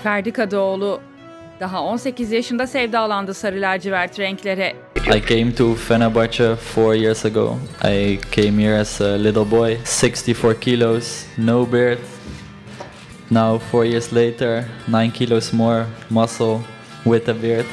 Ferdi Kadıoğlu daha 18 yaşında sevdalandı sarı lacivert renklere. I came to Fenerbahçe 4 years ago. I came here as a little boy, 64 kilos, no beard. Now 4 years later, 9 kilos more muscle with a beard.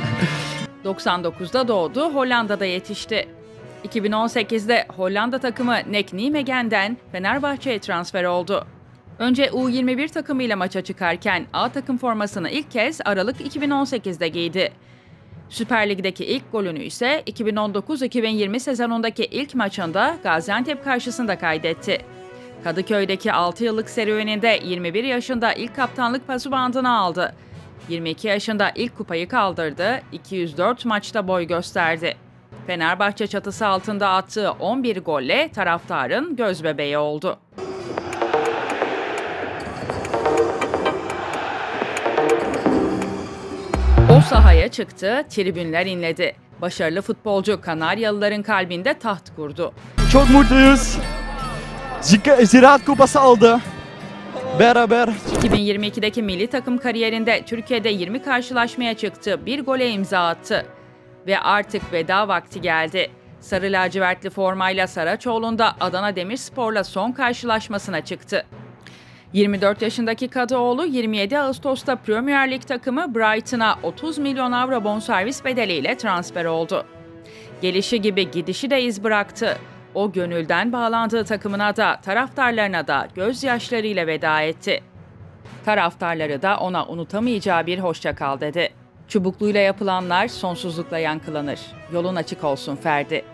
99'da doğdu, Hollanda'da yetişti. 2018'de Hollanda takımı NEC Nijmegen'den Fenerbahçe'ye transfer oldu. Önce U21 takımıyla maça çıkarken A takım formasını ilk kez Aralık 2018'de giydi. Süper Lig'deki ilk golünü ise 2019-2020 sezonundaki ilk maçında Gaziantep karşısında kaydetti. Kadıköy'deki 6 yıllık serüveninde 21 yaşında ilk kaptanlık pasubandını aldı. 22 yaşında ilk kupayı kaldırdı, 204 maçta boy gösterdi. Fenerbahçe çatısı altında attığı 11 golle taraftarın gözbebeği oldu. O sahaya çıktı, tribünler inledi. Başarılı futbolcu Kanaryalıların kalbinde taht kurdu. Çok mutluyuz. Ziraat Kupası aldı. Beraber. 2022'deki milli takım kariyerinde Türkiye'de 20 karşılaşmaya çıktı, bir gole imza attı. Ve artık veda vakti geldi. Sarı lacivertli formayla Saraçoğlu'nda Adana Demirspor'la son karşılaşmasına çıktı. 24 yaşındaki Kadıoğlu 27 Ağustos'ta Premier Lig takımı Brighton'a 30 milyon avro bonservis bedeliyle transfer oldu. Gelişi gibi gidişi de iz bıraktı. O gönülden bağlandığı takımına da taraftarlarına da gözyaşlarıyla veda etti. Taraftarları da ona unutamayacağı bir hoşça kal dedi. Çubukluyla yapılanlar sonsuzlukla yankılanır. Yolun açık olsun Ferdi.